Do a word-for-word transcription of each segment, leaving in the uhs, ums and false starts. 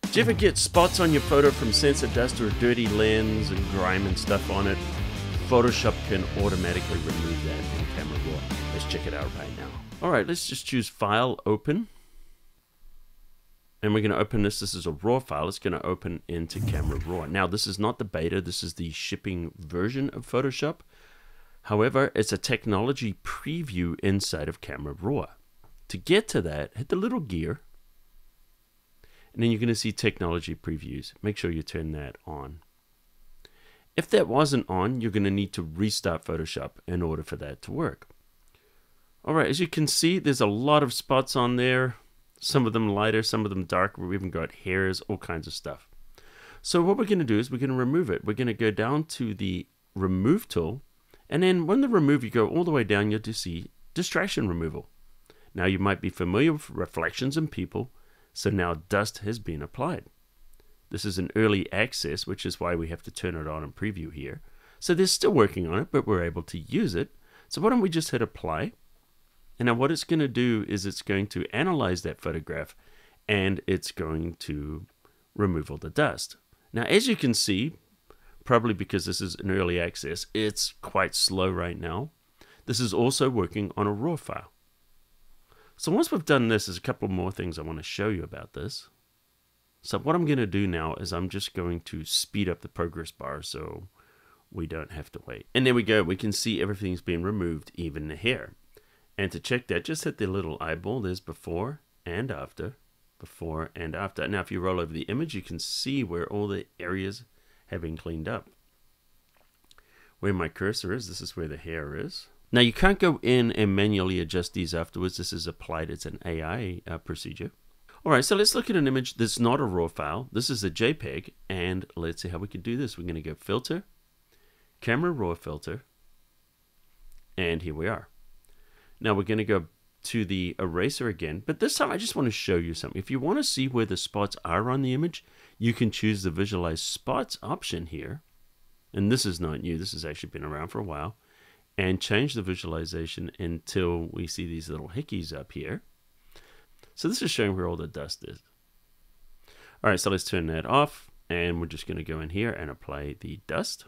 Do you ever get spots on your photo from sensor dust or a dirty lens and grime and stuff on it? Photoshop can automatically remove that in Camera Raw. Let's check it out right now. All right, let's just choose File, Open. And we're going to open this. This is a raw file. It's going to open into Camera Raw. Now, this is not the beta. This is the shipping version of Photoshop. However, it's a technology preview inside of Camera Raw. To get to that, hit the little gear. And then you're going to see technology previews. Make sure you turn that on. If that wasn't on, you're going to need to restart Photoshop in order for that to work. All right, as you can see, there's a lot of spots on there. Some of them lighter, some of them darker. We've even got hairs, all kinds of stuff. So what we're going to do is we're going to remove it. We're going to go down to the Remove tool. And then when the Remove, you go all the way down, you'll just see Distraction Removal. Now you might be familiar with reflections and people. So now dust has been applied. This is an early access, which is why we have to turn it on and preview here. So they're still working on it, but we're able to use it. So why don't we just hit apply? And now what it's going to do is it's going to analyze that photograph and it's going to remove all the dust. Now, as you can see, probably because this is an early access, it's quite slow right now. This is also working on a raw file. So once we've done this, there's a couple more things I want to show you about this. So what I'm going to do now is I'm just going to speed up the progress bar so we don't have to wait. And there we go. We can see everything's been removed, even the hair. And to check that, just hit the little eyeball. There's before and after, before and after. Now, if you roll over the image, you can see where all the areas have been cleaned up. Where my cursor is, this is where the hair is. Now, you can't go in and manually adjust these afterwards. This is applied. It's an A I uh, procedure. All right, so let's look at an image that's not a raw file. This is a JPEG, and let's see how we can do this. We're going to go Filter, Camera Raw Filter, and here we are. Now, we're going to go to the eraser again, but this time I just want to show you something. If you want to see where the spots are on the image, you can choose the Visualize Spots option here. And this is not new. This has actually been around for a while. And change the visualization until we see these little hickeys up here. So this is showing where all the dust is. All right, so let's turn that off. And we're just going to go in here and apply the dust.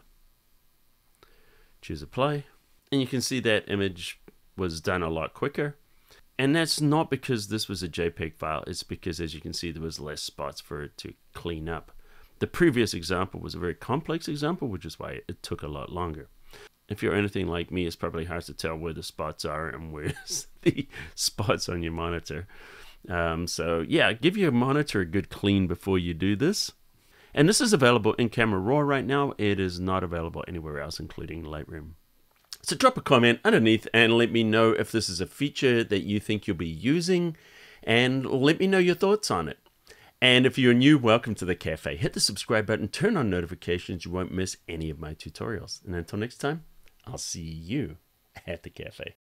Choose Apply. And you can see that image was done a lot quicker. And that's not because this was a JPEG file. It's because, as you can see, there was less spots for it to clean up. The previous example was a very complex example, which is why it took a lot longer. If you're anything like me, it's probably hard to tell where the spots are and where's the spots on your monitor. Um, so yeah, give your monitor a good clean before you do this. And this is available in Camera Raw right now. It is not available anywhere else, including Lightroom. So drop a comment underneath and let me know if this is a feature that you think you'll be using, and let me know your thoughts on it. And if you're new, welcome to the cafe. Hit the subscribe button, turn on notifications. You won't miss any of my tutorials. And until next time, I'll see you at the cafe.